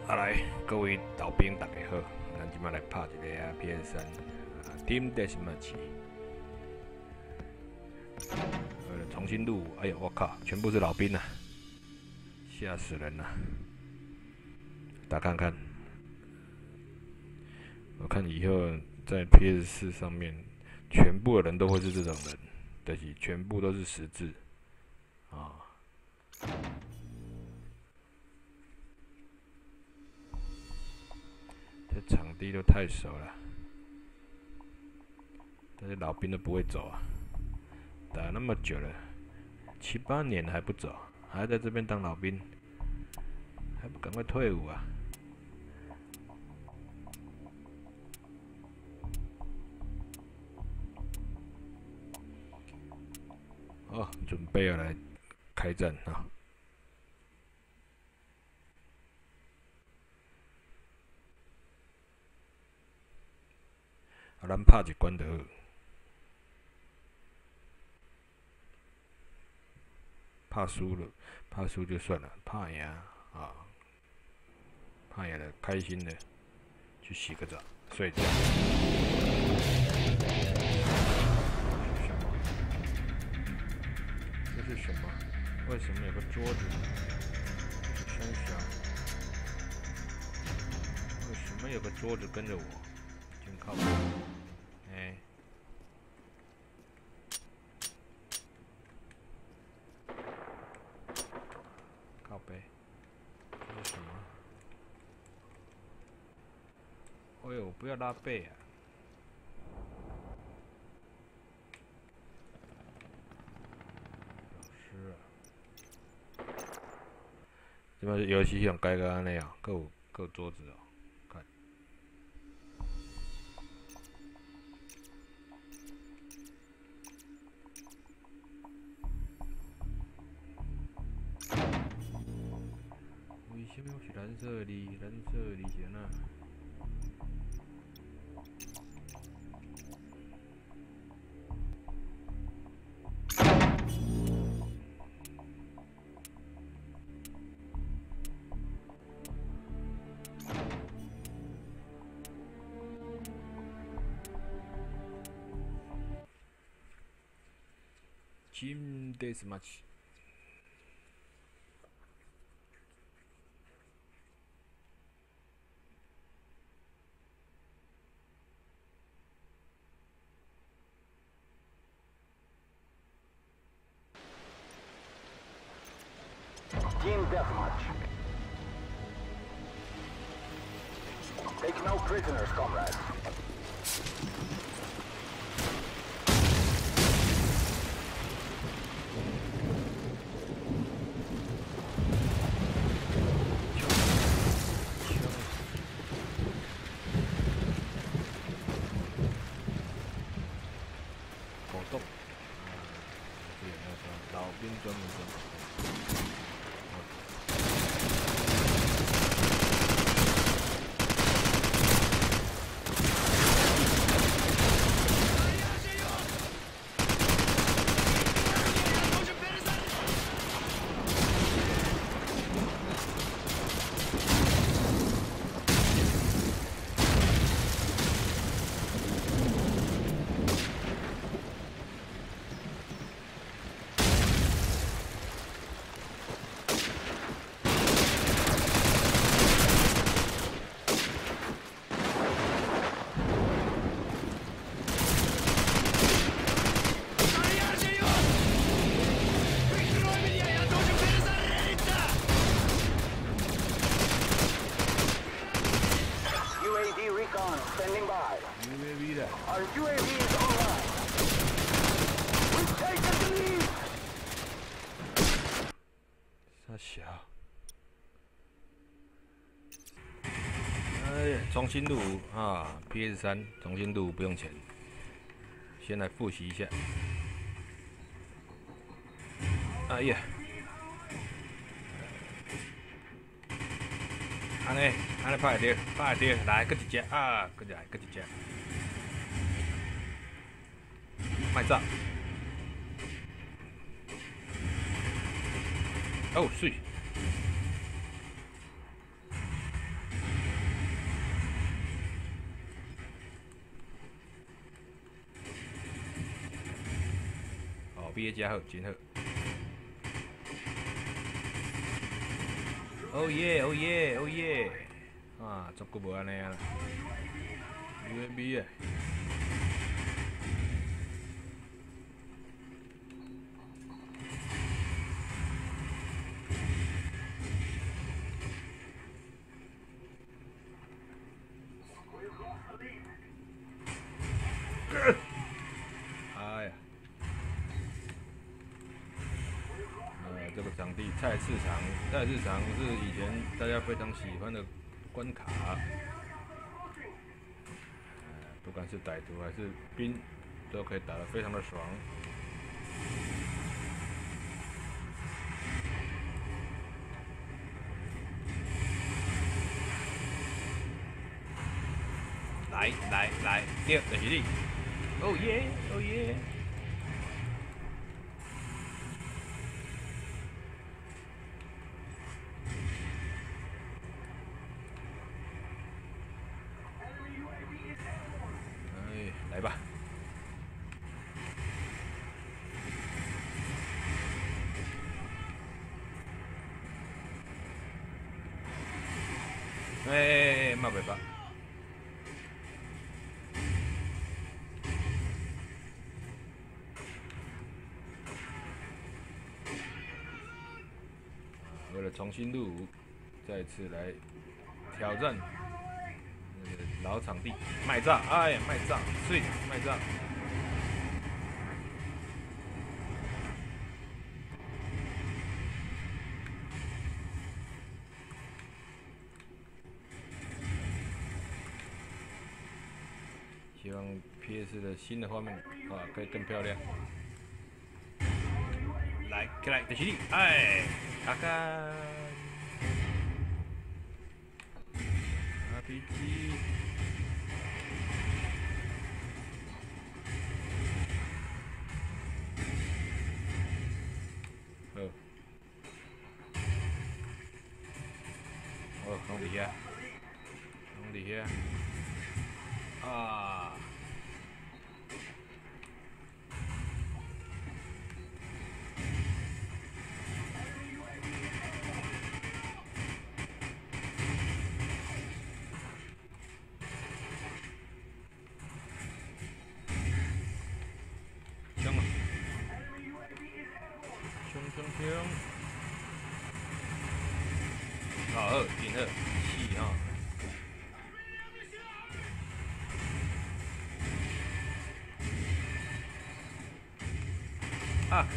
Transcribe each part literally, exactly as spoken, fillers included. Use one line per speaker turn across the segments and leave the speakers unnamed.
啊来，各位老兵大家好，咱今麦来拍一个啊 P S 三啊 Team Deathmatch， 呃，重新录，哎呦我靠，全部是老兵啊，吓死人了！打看看，我看以后在 P S 四上面，全部的人都会是这种人，就是全部都是十字啊。这场地都太熟了，这些老兵都不会走啊，打那么久了，七八年还不走，还在这边当老兵，还不赶快退伍啊？哦，准备要来开战啊！啊，咱拍一关就好，怕输了，怕输就算了，怕赢啊，怕赢了开心的去洗个澡，睡觉。这是什么？为什么有个桌子？想想，为什么有个桌子跟着我？真靠谱！哎、欸。靠背，这是什么？哎呦，不要拉背啊！老师啊，这边游戏像改个安尼啊，各有各有桌子哦，看。为什么是蓝色的？蓝色的是哪？Team Deathmatch。
Team Deathmatch. Take no prisoners, comrades. Standing by.
U A V 的。
Our U A V is online. We've taken the lead.
傻小。哎呀，重新录啊 ！P S 三重新录不用钱。先来复习一下。哎呀，安尼安尼拍会着，拍会着，来，搁一只啊，搁来，搁一只，卖走。哦，水。 比的真好，真好。哦耶，哦耶，哦耶！啊，足久无安尼啊啦。U A V 诶。哎呀！呃，这个场地菜市场，菜市场是以前大家非常喜欢的关卡。呃，不管是歹徒还是兵，都可以打得非常的爽。来来来，对，就是你。哦耶，哦耶！哎，来吧。哎哎哎，冒袂吧。为了重新入伍，再次来挑战那个老场地，卖炸！哎呀，卖炸！碎，卖炸！希望 P S 的新的画面啊可以更漂亮。来，起来，就是你！哎，卡卡 R P G。好，哦，弄底下，弄底下。啊！枪啊！冲冲冲！好，好，挺好，是哈。啊！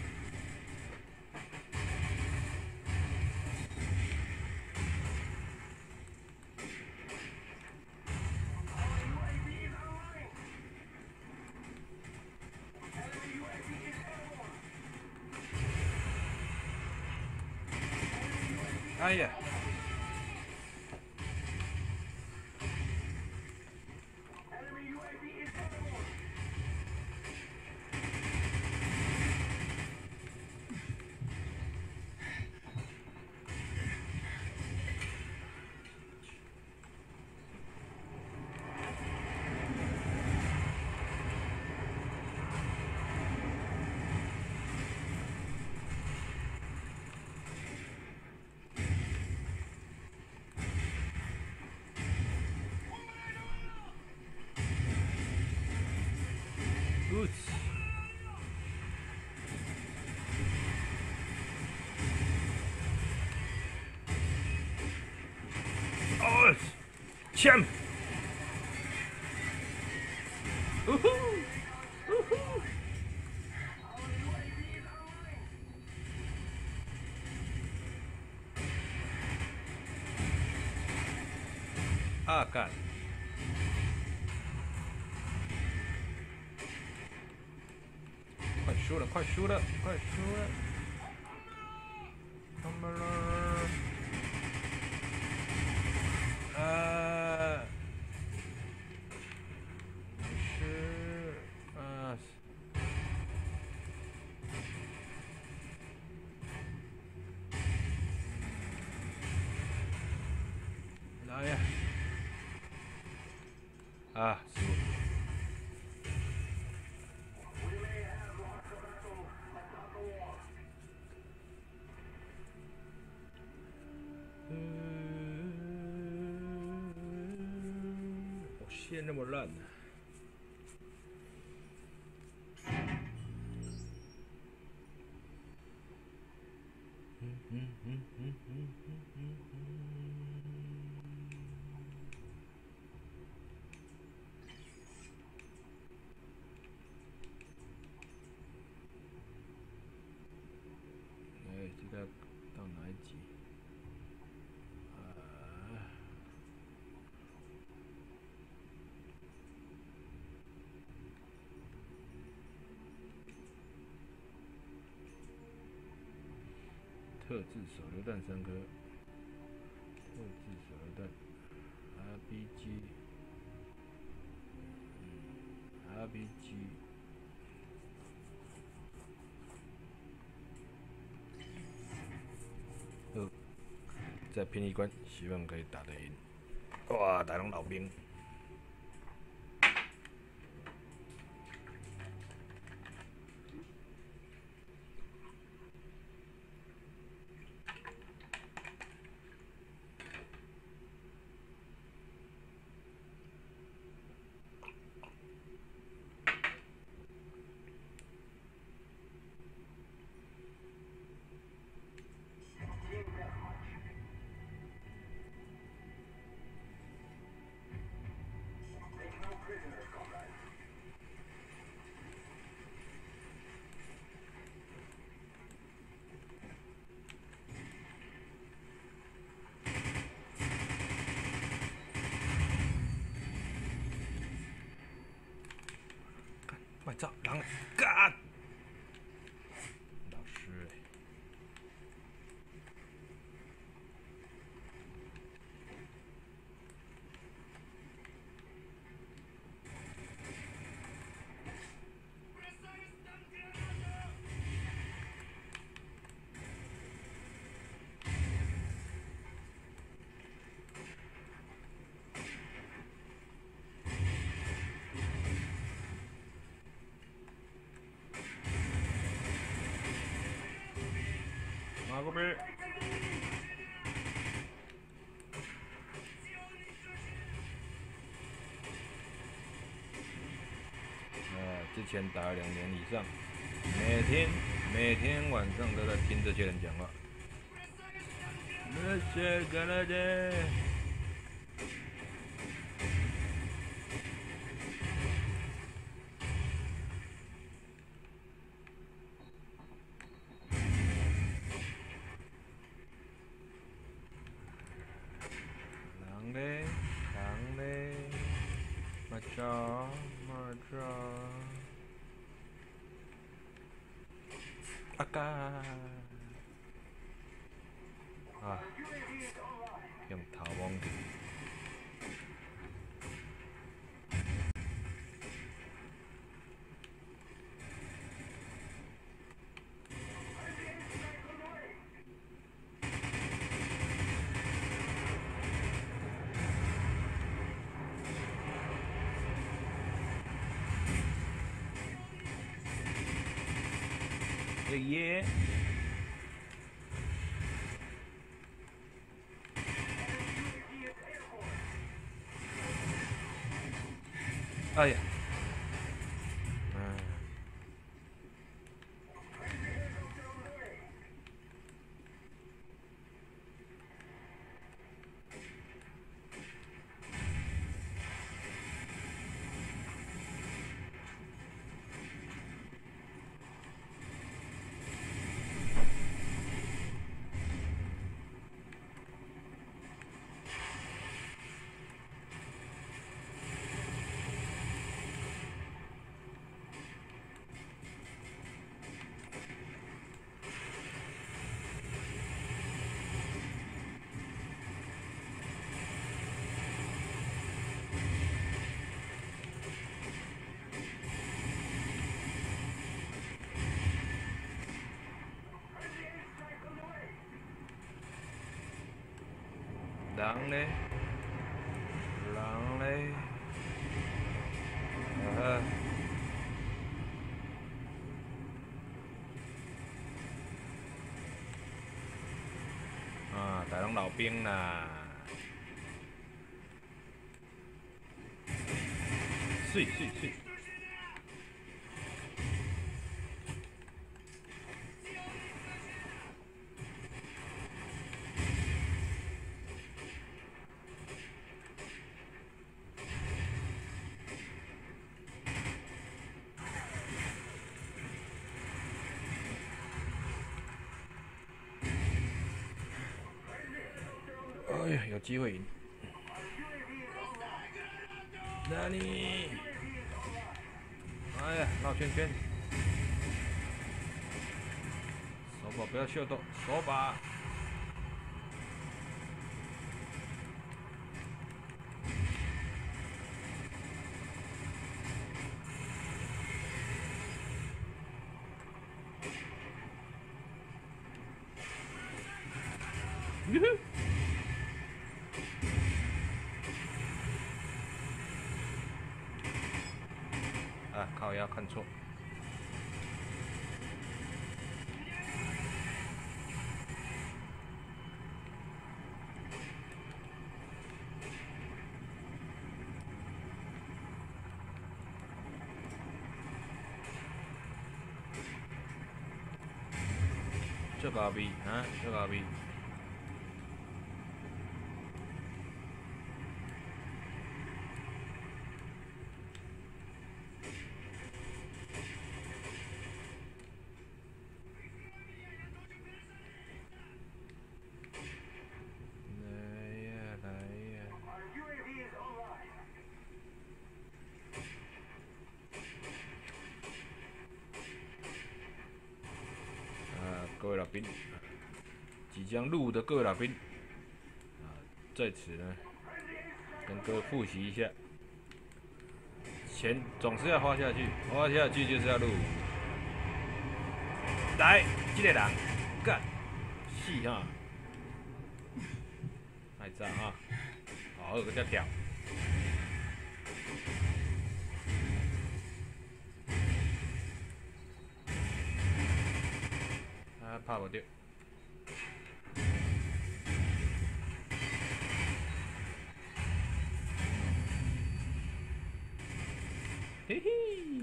哎呀！Good。哦，枪！呜呼！呜呼！啊干！快输了，快输了，快输了！他们了。呃，没事，啊，来呀！啊，输。 切那么烂呢、啊？嗯嗯嗯嗯嗯嗯嗯哎，这个到哪一集？啊，特制手榴弹三颗，特制手榴弹 ，R P G，R P G。呃，再拼一关，希望可以打得赢。哇，打龙老兵！我操，人干！老师、欸，马过边。呃，之前打了两年以上，每天每天晚上都在听这些人讲话。那些干了的。人嘞，人嘞，马超，马超，啊嘎！啊，用头往去。耶耶！哎呀！嗯。人嘞，人嘞，啊！啊，大龙老兵啦！ 水水水。哎呀，有机会赢！那你，哎呀，绕圈圈，手把不要秀动，手把。哟呵！啊，靠腰看错。这个逼啊，这个逼。各位老兵，即将入伍的各位老兵，啊，在此呢，跟各位复习一下，钱总是要花下去，花下去就是要入伍。来，这个人干，死哈，太赞啊！好，有个叫跳。啊，拍不到。嘿嘿，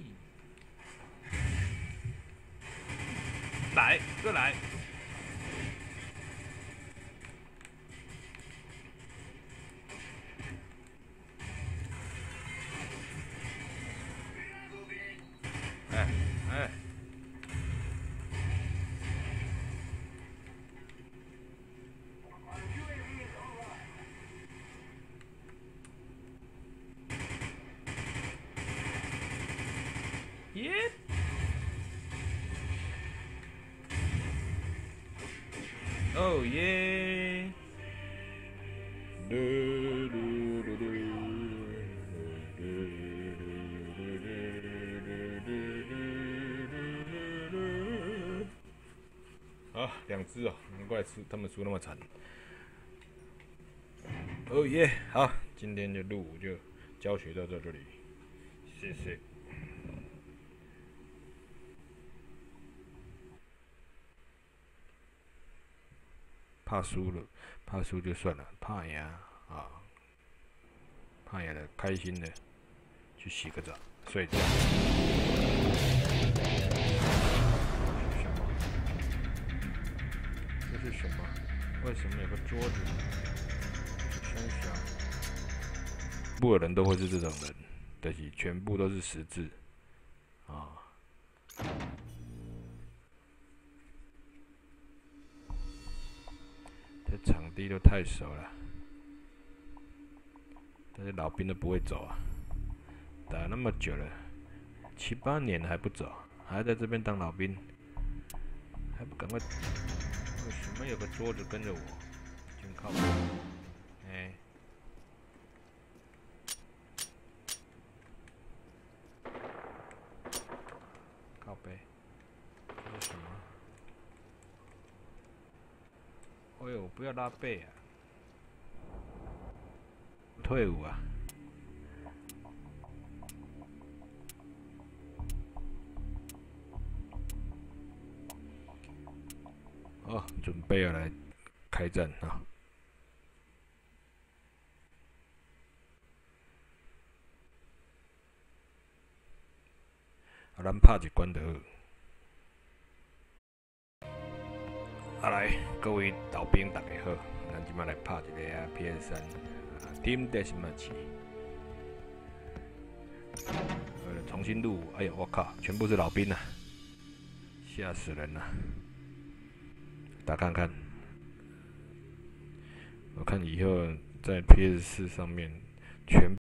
来，过来。哎哎。耶！哦耶！啊，两只哦，难怪输他们输那么惨。哦耶！好，今天的入伍就教学到这里，谢谢。怕输了，怕输就算了，怕赢啊，怕赢了，开心的去洗个澡，睡觉。这是什么？为什么有个桌子？想想，全部的人都会是这种人，但是全部都是十字啊。这场地都太熟了，但是老兵都不会走啊，打那么久了，七八年还不走，还在这边当老兵，还不赶快？为什么有个桌子跟着我？真靠谱！哎、欸，靠背，这是什么？哎呦，不要拉背啊！退伍啊！哦，准备要来开战啊！ 啊，咱拍一关就好。啊来，各位老兵大家好，咱即摆来拍一个啊 P S 三啊 Team Deathmatch。呃，重新录，哎呦，我靠，全部是老兵啊，吓死人了！打看看，我看以后在 P S 四上面全。